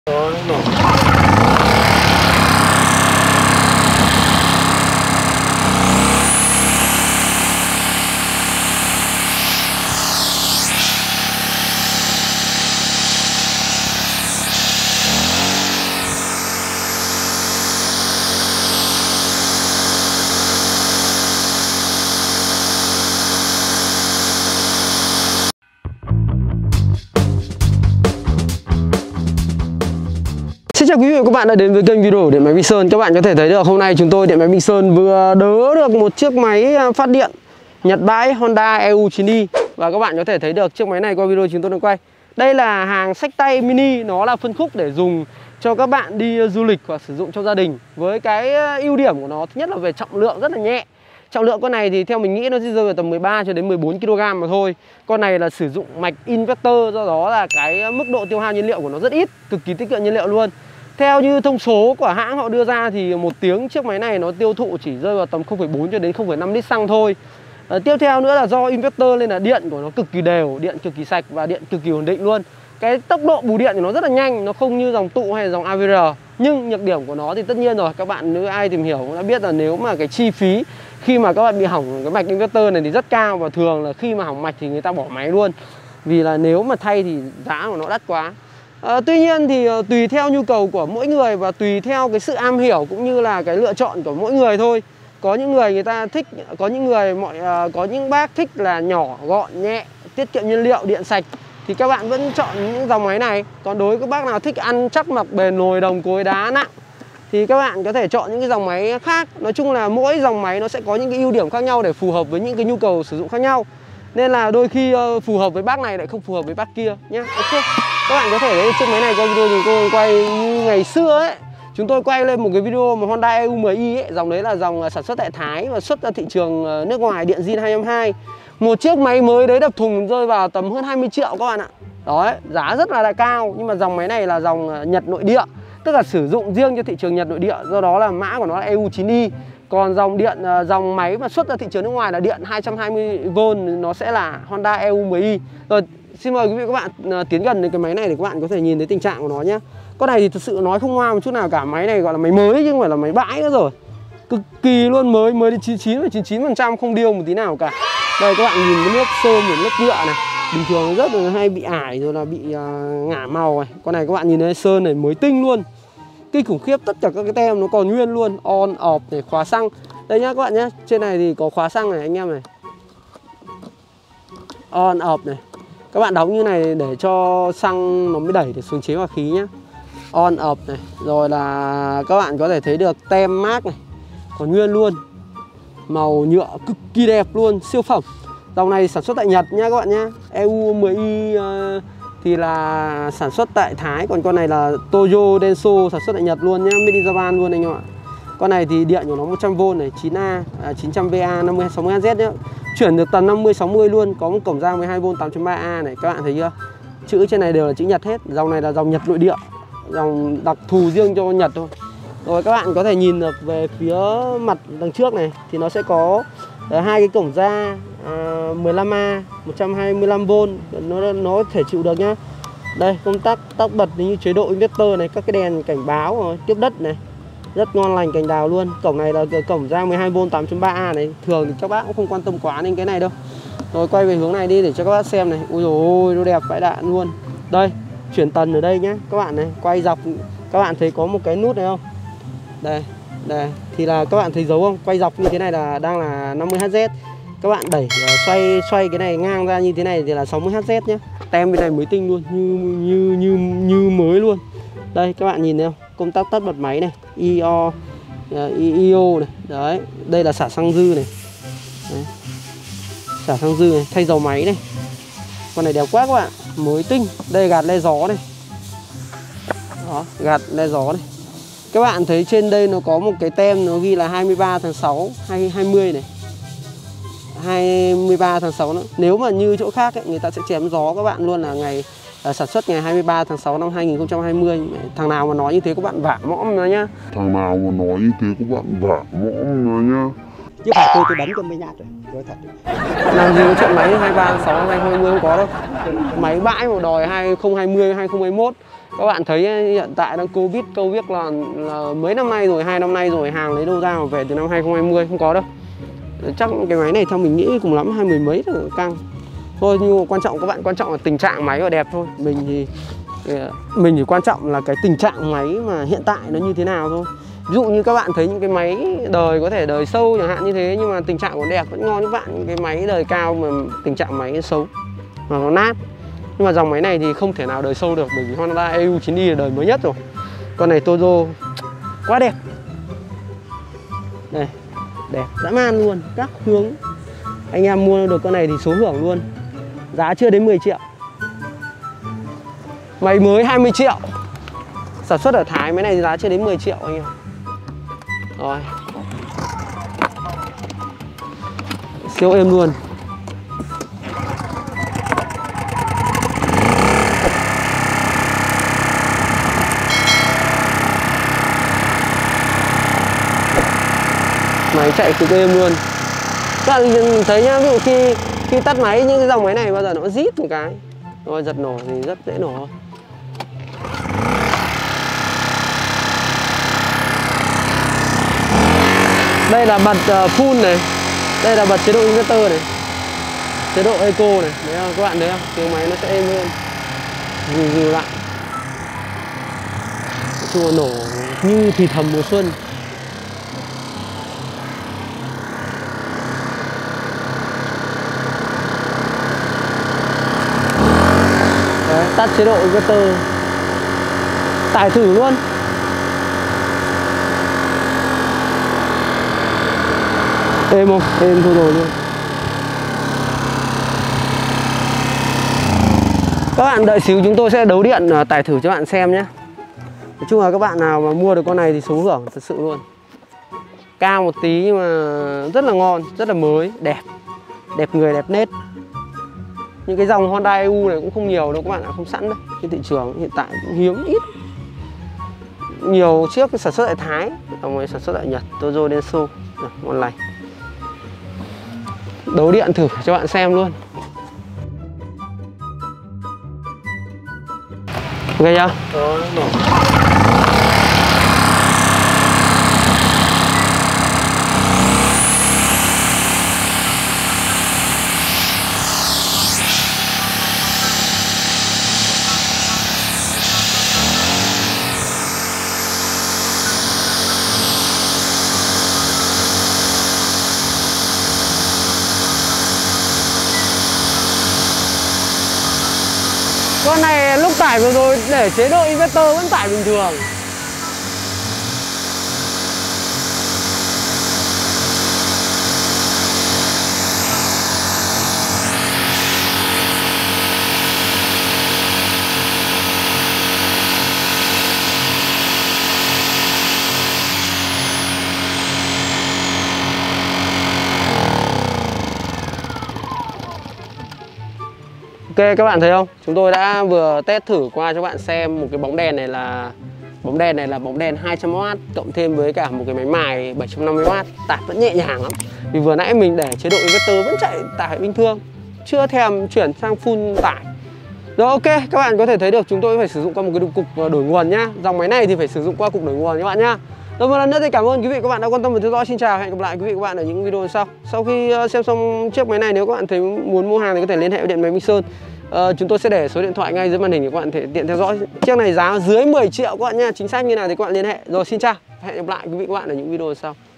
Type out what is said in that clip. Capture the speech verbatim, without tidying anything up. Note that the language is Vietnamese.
Xin chào quý vị và các bạn đã đến với kênh video của Điện Máy Bình Sơn. Các bạn có thể thấy được hôm nay chúng tôi Điện Máy Bình Sơn vừa đỡ được một chiếc máy phát điện nhật bãi Honda E U chín i. Và các bạn có thể thấy được chiếc máy này qua video chúng tôi đang quay. Đây là hàng xách tay mini, nó là phân khúc để dùng cho các bạn đi du lịch hoặc sử dụng trong gia đình. Với cái ưu điểm của nó, thứ nhất là về trọng lượng rất là nhẹ. Trọng lượng con này thì theo mình nghĩ nó sẽ rơi vào tầm mười ba cho đến mười bốn ki lô gam mà thôi. Con này là sử dụng mạch inverter, do đó là cái mức độ tiêu hao nhiên liệu của nó rất ít, cực kỳ tiết kiệm nhiên liệu luôn. Theo như thông số của hãng họ đưa ra thì một tiếng chiếc máy này nó tiêu thụ chỉ rơi vào tầm không phẩy bốn cho đến không phẩy năm lít xăng thôi. à, Tiếp theo nữa là do inverter nên là điện của nó cực kỳ đều, điện cực kỳ sạch và điện cực kỳ ổn định luôn. Cái tốc độ bù điện của nó rất là nhanh, nó không như dòng tụ hay là dòng a vê rờ. Nhưng nhược điểm của nó thì tất nhiên rồi, các bạn nếu ai tìm hiểu cũng đã biết là nếu mà cái chi phí khi mà các bạn bị hỏng cái mạch inverter này thì rất cao. Và thường là khi mà hỏng mạch thì người ta bỏ máy luôn, vì là nếu mà thay thì giá của nó đắt quá. À, tuy nhiên thì uh, tùy theo nhu cầu của mỗi người và tùy theo cái sự am hiểu cũng như là cái lựa chọn của mỗi người thôi. Có những người người ta thích, có những người mọi uh, có những bác thích là nhỏ, gọn, nhẹ, tiết kiệm nhiên liệu, điện sạch thì các bạn vẫn chọn những dòng máy này. Còn đối với các bác nào thích ăn chắc mặc bền, nồi đồng cối đá nặng thì các bạn có thể chọn những cái dòng máy khác. Nói chung là mỗi dòng máy nó sẽ có những cái ưu điểm khác nhau để phù hợp với những cái nhu cầu sử dụng khác nhau. Nên là đôi khi uh, phù hợp với bác này lại không phù hợp với bác kia nhé. Ok. Các bạn có thể thấy chiếc máy này qua video chúng tôi quay như ngày xưa ấy. Chúng tôi quay lên một cái video mà Honda E U mười i ấy. Dòng đấy là dòng sản xuất tại Thái và xuất ra thị trường nước ngoài, điện zin hai năm hai. Một chiếc máy mới đấy đập thùng rơi vào tầm hơn hai mươi triệu các bạn ạ. Đó, giá rất là cao. Nhưng mà dòng máy này là dòng Nhật nội địa, tức là sử dụng riêng cho thị trường Nhật nội địa. Do đó là mã của nó là E U chín i. Còn dòng điện, dòng máy mà xuất ra thị trường nước ngoài là điện hai trăm hai mươi vôn, nó sẽ là Honda E U mười i. Rồi, xin mời quý vị và các bạn tiến gần đến cái máy này để các bạn có thể nhìn thấy tình trạng của nó nhé. Con này thì thực sự nói không ngoa một chút nào cả. Máy này gọi là máy mới chứ không phải là máy bãi nữa rồi. Cực kỳ luôn, mới mới đến chín mươi chín phẩy chín mươi chín phần trăm, không điêu một tí nào cả. Đây các bạn nhìn cái lớp sơn và lớp nhựa này, bình thường rất là hay bị ải rồi là bị uh, ngả màu này. Con này các bạn nhìn thấy sơn này mới tinh luôn, kinh khủng khiếp. Tất cả các cái tem nó còn nguyên luôn. On, off này, khóa xăng. Đây nhá các bạn nhé, trên này thì có khóa xăng này anh em này. On, off này. Các bạn đóng như này để cho xăng nó mới đẩy được xuống chế hòa khí nhé. On, off này. Rồi là các bạn có thể thấy được tem mác này, còn nguyên luôn. Màu nhựa cực kỳ đẹp luôn, siêu phẩm. Dòng này sản xuất tại Nhật nha các bạn nhé. E U mười i uh, thì là sản xuất tại Thái. Còn con này là Toyo Denso, sản xuất tại Nhật luôn nhé, Made in Japan luôn anh em ạ. Con này thì điện của nó một trăm vôn này, chín A, à, chín trăm VA, năm mươi sáu mươi héc nhé. Chuyển được tầm năm mươi sáu mươi luôn, có một cổng ra mười hai vôn tám chấm ba A này, các bạn thấy chưa? Chữ trên này đều là chữ Nhật hết. Dòng này là dòng Nhật nội địa, dòng đặc thù riêng cho Nhật thôi. Rồi các bạn có thể nhìn được về phía mặt đằng trước này thì nó sẽ có hai cái cổng ra à, mười lăm A, một trăm hai mươi lăm vôn, nó nó có thể chịu được nhá. Đây, công tắc tắt bật như chế độ inverter này, các cái đèn cảnh báo rồi, tiếp đất này. Rất ngon lành cành đào luôn. Cổng này là cổng ra mười hai vôn tám chấm ba A này. Thường thì các bác cũng không quan tâm quá đến cái này đâu. Rồi quay về hướng này đi để cho các bác xem này. Ui dồi ôi, nó đẹp vãi đạn luôn. Đây, chuyển tần ở đây nhá. Các bạn này, quay dọc. Các bạn thấy có một cái nút này không? Đây, đây. Thì là các bạn thấy dấu không? Quay dọc như thế này là đang là năm mươi héc. Các bạn đẩy, xoay xoay cái này ngang ra như thế này thì là sáu mươi héc nhé. Tem bên này mới tinh luôn, như như như như mới luôn. Đây, các bạn nhìn thấy không? Công tắc tắt bật máy này, i o, i o này, đấy, đây là xả xăng dư này, đấy. Xả xăng dư này, thay dầu máy này, con này đẹp quá các bạn, mới tinh. Đây gạt le gió này, đó, gạt le gió này. Các bạn thấy trên đây nó có một cái tem nó ghi là hai mươi ba tháng sáu hay hai mươi này, hai mươi ba tháng sáu nữa. Nếu mà như chỗ khác ấy, người ta sẽ chém gió các bạn luôn là ngày À, sản xuất ngày hai mươi ba tháng sáu năm hai nghìn không trăm hai mươi. Thằng nào mà nói như thế các bạn vả mõm nó nhá. Thằng nào mà nói như thế các bạn vả mõm nó nhá. Chứ phải tôi tôi đánh cho mấy nhát rồi. Nói thật. Làm gì có chuyện máy hai mươi ba tháng sáu năm hai nghìn không trăm hai mươi không có đâu. Máy bãi mà đòi hai nghìn không trăm hai mươi, hai nghìn không trăm hai mươi mốt. Các bạn thấy hiện tại đang Covid, Covid là, là mấy năm nay rồi, hai năm nay rồi, hàng lấy đâu ra mà về từ năm hai không hai không, không có đâu. Chắc cái máy này theo mình nghĩ cùng lắm hai mươi mấy là căng. Thôi nhưng quan trọng các bạn, quan trọng là tình trạng máy và đẹp thôi. Mình thì mình chỉ quan trọng là cái tình trạng máy mà hiện tại nó như thế nào thôi. Ví dụ như các bạn thấy những cái máy đời có thể đời sâu chẳng hạn như thế, nhưng mà tình trạng còn đẹp vẫn ngon. Các bạn những cái máy đời cao mà tình trạng máy xấu mà nó nát. Nhưng mà dòng máy này thì không thể nào đời sâu được, bởi vì Honda e u chín i là đời mới nhất rồi. Con này Toyo quá đẹp. Đây, đẹp dã man luôn, các hướng. Anh em mua được con này thì số hưởng luôn. Giá chưa đến mười triệu. Máy mới hai mươi triệu. Sản xuất ở Thái, máy này giá chưa đến mười triệu anh em. Rồi. Siêu êm luôn. Máy chạy cực êm luôn. Các bạn mình thấy nhá, ví dụ khi khi tắt máy, những cái dòng máy này bao giờ nó rít một cái, rồi giật nổ thì rất dễ nổ. Đây là bật uh, full này, đây là bật chế độ inverter này, chế độ eco này, đấy không? Các bạn thấy không? Tiếng máy nó sẽ êm hơn, dừ dừ lại, chua nổ như thì thầm mùa xuân. Đấy, tắt chế độ inverter, tải thử luôn. Êm không? Êm thôi rồi luôn. Các bạn đợi xíu chúng tôi sẽ đấu điện tải thử cho bạn xem nhé. Nói chung là các bạn nào mà mua được con này thì số hưởng thật sự luôn. Cao một tí nhưng mà rất là ngon, rất là mới, đẹp. Đẹp người, đẹp nết. Những cái dòng Honda e u này cũng không nhiều đâu các bạn ạ, không sẵn đâu. Trên thị trường hiện tại cũng hiếm ít. Nhiều chiếc sản xuất tại Thái, dòng này sản xuất tại Nhật, Toyo Denso. Ngon lành. Đấu điện thử cho bạn xem luôn. Ok chưa? Đó, nổ. Con này lúc tải vừa rồi để chế độ inverter vẫn tải bình thường. Ok các bạn thấy không? Chúng tôi đã vừa test thử qua cho bạn xem một cái bóng đèn này là bóng đèn này là bóng đèn hai trăm oát cộng thêm với cả một cái máy mài bảy trăm năm mươi oát, tải vẫn nhẹ nhàng lắm. Vì vừa nãy mình để chế độ inverter vẫn chạy tải bình thường, chưa thèm chuyển sang full tải. Rồi ok, các bạn có thể thấy được chúng tôi phải sử dụng qua một cái cục đổi nguồn nhá. Dòng máy này thì phải sử dụng qua cục đổi nguồn các bạn nhá. Rồi một lần nữa thì cảm ơn quý vị các bạn đã quan tâm và theo dõi. Xin chào, hẹn gặp lại quý vị các bạn ở những video sau. Sau khi xem xong chiếc máy này, nếu các bạn thấy muốn mua hàng thì có thể liên hệ với điện máy Minh Sơn. Uh, chúng tôi sẽ để số điện thoại ngay dưới màn hình để các bạn thể tiện theo dõi. Chiếc này giá dưới mười triệu các bạn nha. Chính xác như nào thì các bạn liên hệ. Rồi xin chào, hẹn gặp lại quý vị các bạn ở những video sau.